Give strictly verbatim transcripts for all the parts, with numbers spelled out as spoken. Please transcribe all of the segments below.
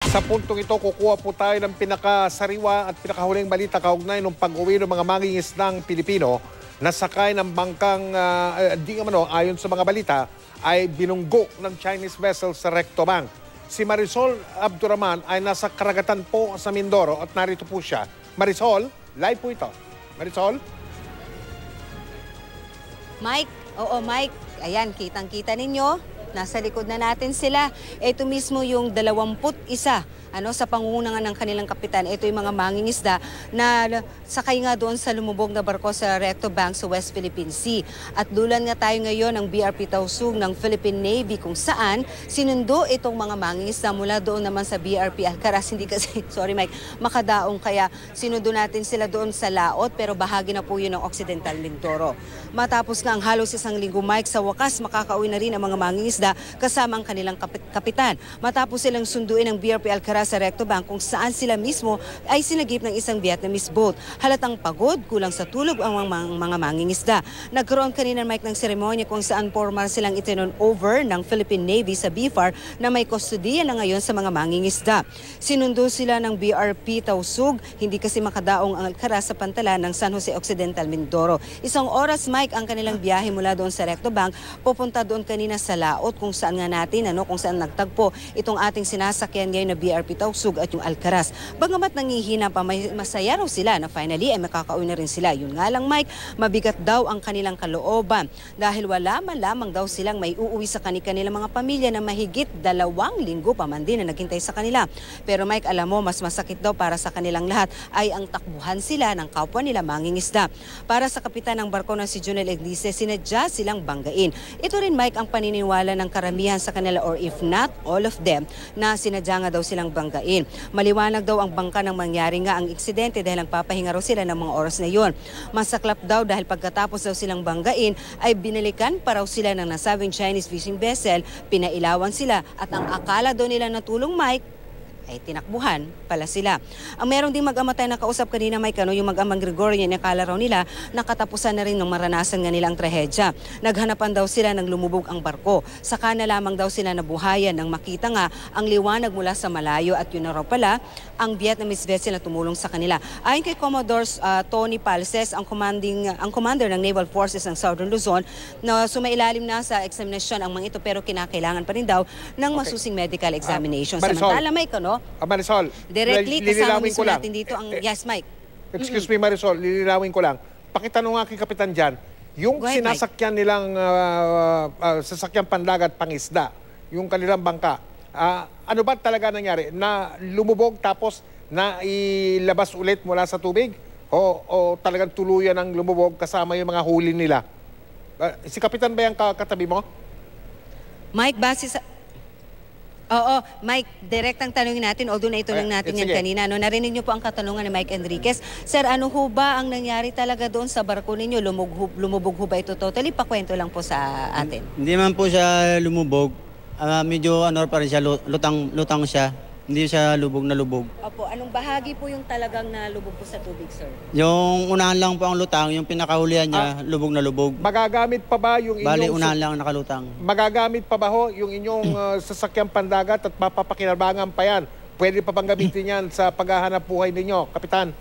Sa puntong ito, kukuha po tayo ng pinakasariwa at pinakahuling balita kaugnay ng pag-uwi ng mga mangingisdang Pilipino na sakay ng bangkang, uh, di nga mano, ayon sa mga balita, ay binunggo ng Chinese vessel sa Recto Bank. Si Marisol Abdurrahman ay nasa karagatan po sa Mindoro at narito po siya. Marisol, live po ito. Marisol? Mike, oo Mike, ayan, kitang-kita ninyo. Nasa likod na natin sila. Ito mismo yung dalawamput isa ano, sa pangungunan ng kanilang kapitan. Ito yung mga mangingisda na sakay nga doon sa lumubog na barko sa Recto Bank sa West Philippine Sea. At dulan nga tayo ngayon ng B R P Tausug ng Philippine Navy kung saan sinundo itong mga mangingisda mula doon naman sa B R P Alcaraz. Hindi kasi, sorry Mike, makadaong kaya sinundo natin sila doon sa laot pero bahagi na po yun ng Occidental Mindoro. Matapos nga ang halos isang linggo Mike, sa wakas makakauwi na rin ang mga mangingisda kasama ang kanilang kapit kapitan. Matapos silang sunduin ng B R P Alcaraz sa Recto Bank kung saan sila mismo ay sinagip ng isang Vietnamese boat. Halatang pagod, kulang sa tulog ang mga, mga mangingisda. Nagkaroon kanina Mike ng seremonya kung saan formal silang itinon over ng Philippine Navy sa B F A R na may kustodiya na ngayon sa mga mangingisda. Sinundo sila ng B R P Tausug, hindi kasi makadaong ang Alcaraz sa pantalan ng San Jose Occidental Mindoro. Isang oras Mike ang kanilang biyahe mula doon sa Recto Bank, pupunta doon kanina sa laot kung saan nga natin, ano, kung saan nagtagpo itong ating sinasakyan ngayon na B R P Tausug at yung Alcaraz. Bagamat nangihina pa, may masaya raw sila na finally ay makakauwi na rin sila. Yun nga lang Mike, mabigat daw ang kanilang kalooban dahil wala man lamang daw silang may uuwi sa kanilang mga pamilya na mahigit dalawang linggo pa man din na naghintay sa kanila. Pero Mike, alam mo, mas masakit daw para sa kanilang lahat ay ang takbuhan sila ng kapwa nila mangingisda. Para sa kapitan ng barko na si Junel Eglice, sinadya silang banggain. Ito rin Mike ang paniniwala ng karamihan sa kanila or if not all of them na sinadya nga daw silang banggain. Maliwanag daw ang bangka ng mangyari nga ang eksidente dahil ang papahinga raw sila ng mga oras na yun. Masaklap daw dahil pagkatapos daw silang banggain ay binalikan pa raw sila ng nasabing Chinese fishing vessel, pinailawan sila at ang akala daw nila na tulong Mike ay tinakbuhan pala sila. Ang meron ding mag-ama tayo nakausap kanina Mike, ano, yung mag-amang Gregorian, nakala raw nila nakatapusan na rin ng maranasan nga nilang trahedya. Naghanapan daw sila ng lumubog ang barko. Saka na lamang daw sila nabuhayan nang makita nga ang liwanag mula sa malayo at yun na raw pala ang Vietnamese vessel na tumulong sa kanila. Ayon kay Commodore uh, Tony Palses, ang commanding uh, ang commander ng Naval Forces ng Southern Luzon, na sumailalim na sa eksaminasyon ang mga ito pero kinakailangan pa rin daw ng masusing okay. medical examination. Uh, Samantala Mike, ano? Ah, Marisol, directly kasama mismo natin dito ang... Eh, yes, Mike. Excuse mm -hmm. me, Marisol, lililawin ko lang. Pakitanong nga kay Kapitan dyan, yung ahead, sinasakyan Mike. nilang uh, uh, sasakyan pandagat pangisda, yung kanilang bangka, uh, ano ba talaga nangyari? Na lumubog tapos na ilabas ulit mula sa tubig? O, o talagang tuluyan ang lumubog kasama yung mga huli nila? Uh, si Kapitan ba yung katabi mo? Mike, base sa... Oo, Mike, direct ang tanongin natin, although na ito lang natin eh, yan kanina. No? Narinig niyo po ang katanungan ni Mike Enriquez. Sir, ano ho ba ang nangyari talaga doon sa barko ninyo? Lumubog, lumubog ho ba ito totally? Pakwento lang po sa atin. Hindi man po siya lumubog. Uh, medyo ano pa rin siya, lutang, lutang siya. Hindi siya lubog na lubog. Opo, anong bahagi po yung talagang nalubog po sa tubig, sir? Yung unahan lang po ang lutang, yung pinakahulihan niya, ah, lubog na lubog. Magagamit pa ba yung inyong... Bali, unahan lang ang nakalutang. Magagamit pa ba ho yung inyong uh, sasakyang pandagat at mapapakinabangan pa yan? Pwede pa bang gamitin yan sa paghahanap buhay ninyo, Kapitan?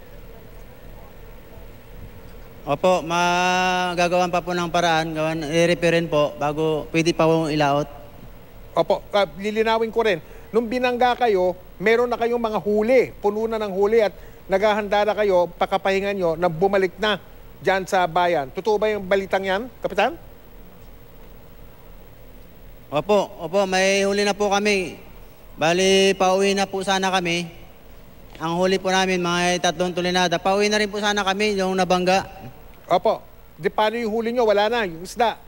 Opo, magagawan pa po ng paraan, gawan, i-repairin po bago pwede pa po ilaot. Opo, uh, lilinawin ko rin. Nung binangga kayo, meron na kayong mga huli, puno na ng huli at naghahanda na kayo, pakapahingan nyo, na bumalik na dyan sa bayan. Totoo ba yung balitang yan, Kapitan? Opo, opo, may huli na po kami. Bali, pauwi na po sana kami. Ang huli po namin, mga tatlong tulinada. Pauwi na rin po sana kami, yung nabangga. Opo, di paano yung huli nyo? Wala na, yung isda.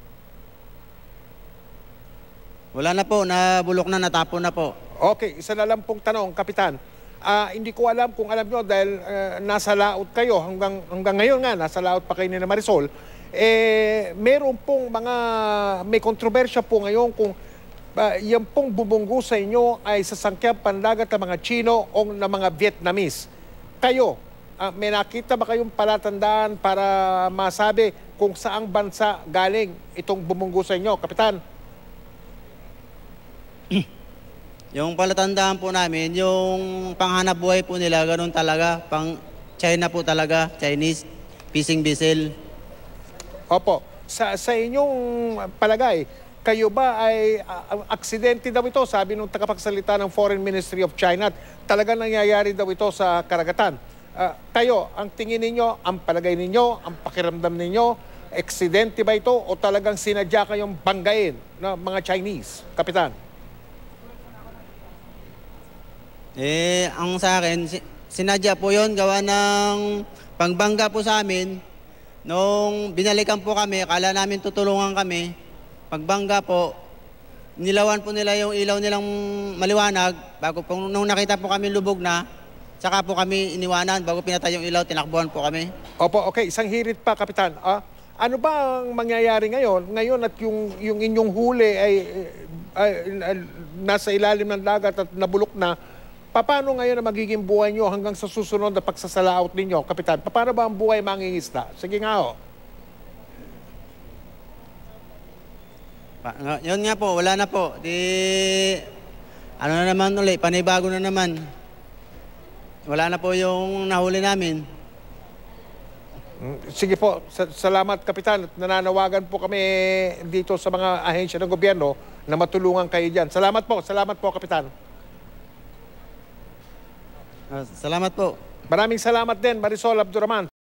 Wala na po, nabulok na, natapon na po. Okay, isa na lang pong tanong, Kapitan. Uh, hindi ko alam kung alam nyo dahil uh, nasa laot kayo, hanggang, hanggang ngayon nga, nasa laot pa kayo ni Marisol, eh, meron pong mga, may kontrobersya po ngayon kung uh, yan pong bubunggo sa inyo ay sasangkyang pandagat ng mga Chino o ng mga Vietnamese. Kayo, uh, may nakita ba kayong palatandaan para masabi kung saang bansa galing itong bumunggo sa inyo, Kapitan? Yung palatandaan po namin, yung panghanap buhay po nila, ganun talaga. Pang China po talaga, Chinese, fishing vessel. Opo. Sa, sa inyong palagay, kayo ba ay uh, aksidente daw ito? Sabi nung tagapagsalita ng Foreign Ministry of China, talagang nangyayari daw ito sa karagatan. Uh, kayo, ang tingin ninyo, ang palagay ninyo, ang pakiramdam ninyo, aksidente ba ito o talagang sinadya kayong banggain ng mga Chinese, Kapitan? Eh, ang sa akin, sinadya po yon gawa ng pangbangga po sa amin. Nung binalikan po kami, akala namin tutulungan kami. Pagbangga po, nilawan po nila yung ilaw nilang maliwanag. Bago po, nung nakita po kami lubog na, saka po kami iniwanan. Bago pinatay yung ilaw, tinakbuhan po kami. Opo, okay. Isang hirit pa, Kapitan. Ah, ano ba ang mangyayari ngayon? Ngayon at yung, yung inyong huli ay, ay, ay nasa ilalim ng dagat at nabulok na, paano ngayon ang magiging buhay nyo hanggang sa susunod na pagsasalaot ninyo, Kapitan? Paano ba ang buhay mangingisda? Sige nga ho. Pa, yun nga po, wala na po. Di, ano na naman ulit, panibago na naman. Wala na po yung nahuli namin. Sige po, salamat Kapitan. Nananawagan po kami dito sa mga ahensya ng gobyerno na matulungan kayo dyan. Salamat po, salamat po Kapitan. Uh, salamat po. Maraming salamat din, Marisol Abduraman.